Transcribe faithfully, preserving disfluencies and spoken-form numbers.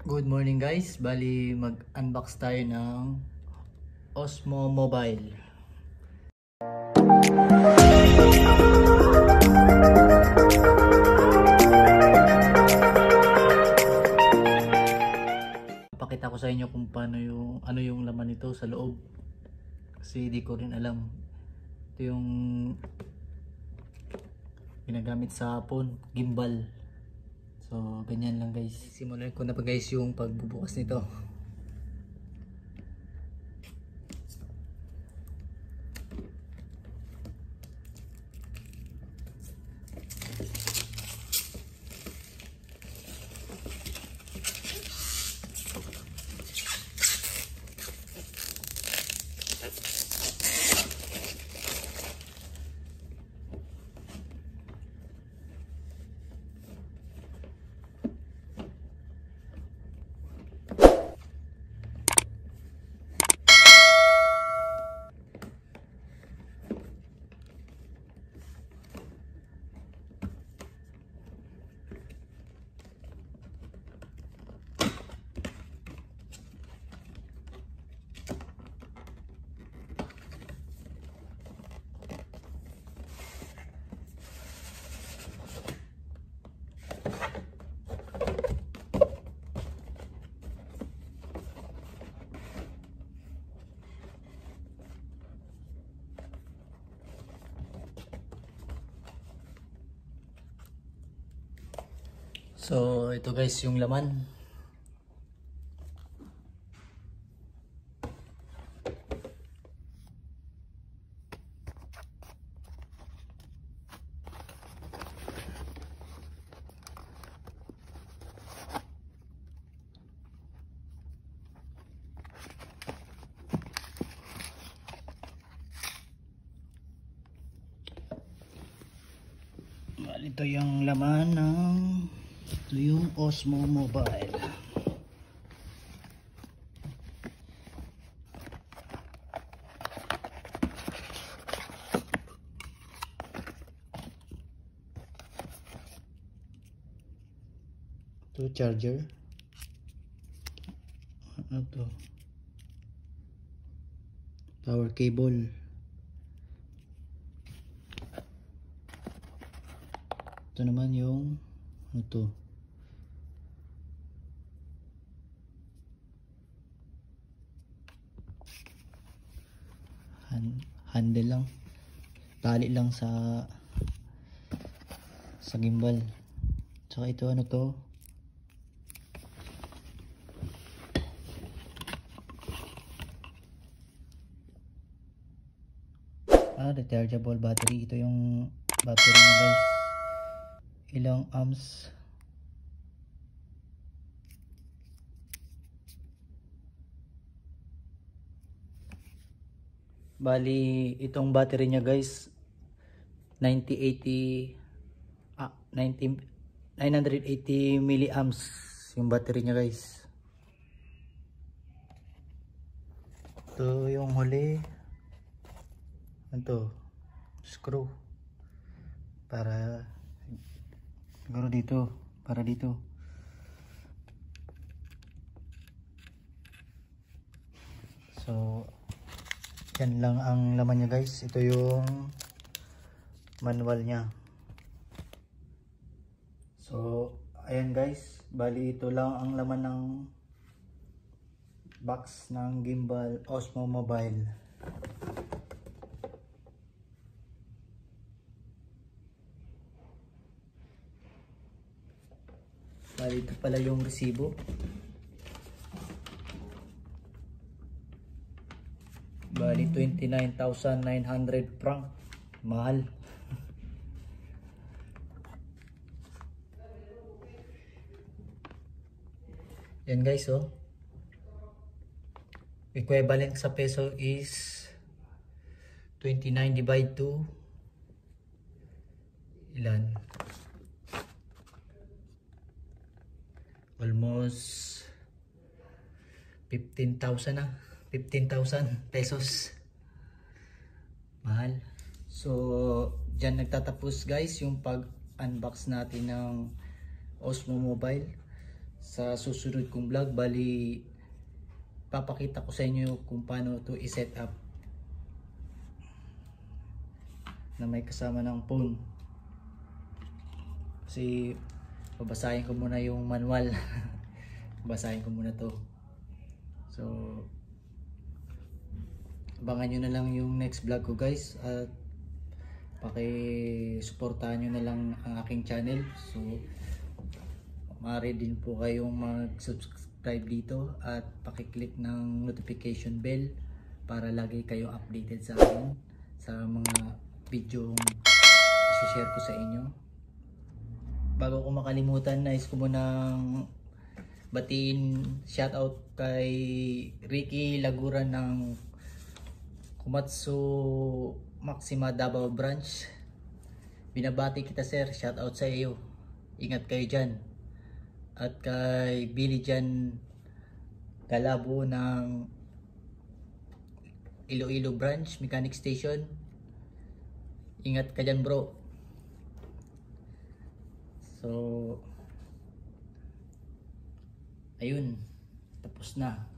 Good morning guys, bali mag-unbox tayo ng Osmo Mobile. Pakita ko sa inyo kung paano yung ano yung laman nito sa loob. Kasi di ko rin alam. Ito yung ginagamit sa phone, gimbal. So, ganyan lang guys. Simulan ko na pa guys yung pagbubukas nito. So, ito guys yung laman. Ito yung laman ng ito yung Osmo Mobile. Ito charger. Ano to? Power cable. Ito naman yung ano to? Han handle lang. Tali lang sa sa gimbal. Tsaka ito ano to? Ah, rechargeable battery. Ito yung battery niya guys. Ilang amps? Bali itong battery niya guys ninety eighty ah ninety nine eighty milliamps yung battery niya guys. Ito yung huli. Ito screw para siguro dito, para dito. So yan lang ang laman niya guys. Ito yung manual niya. So ayan guys, bali ito lang ang laman ng box ng gimbal Osmo Mobile. Bali ito pala yung resibo. Bali twenty-nine thousand nine hundred franc. Mahal. Yan guys oh. Equivalent sa peso is twenty-nine divided to ilan? Almost fifteen thousand na. fifteen thousand pesos. Mahal. So, dyan nagtatapos guys yung pag-unbox natin ng Osmo Mobile. sa susunod kong vlog. Bali, papakita ko sa inyo kung paano to i-set up na may kasama ng phone. Kasi babasahin ko muna yung manual. Babasahin ko muna to. So abangan nyo na lang yung next vlog ko guys, at paki-suportahan nyo na lang ang aking channel. So maaari din po kayong mag-subscribe dito at paki-click ng notification bell para lagi kayo updated sa akin sa mga video i-share ko sa inyo. Bago ko makalimutan, nais ko munang batiin shoutout kay Ricky Lagura ng Komatsu Maxima Davao Branch. Binabati kita sir, shoutout sa iyo. Ingat kayo dyan. At kay Billy Jan Galabo ng Iloilo Branch Mechanic Station. Ingat ka dyan bro. So ayun, tapos na.